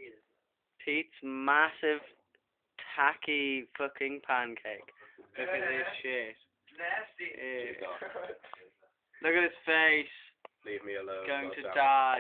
Pete's massive, tacky fucking pancake. Look at this shit. Nasty. Look at his face. Leave me alone. Going God's to out. die.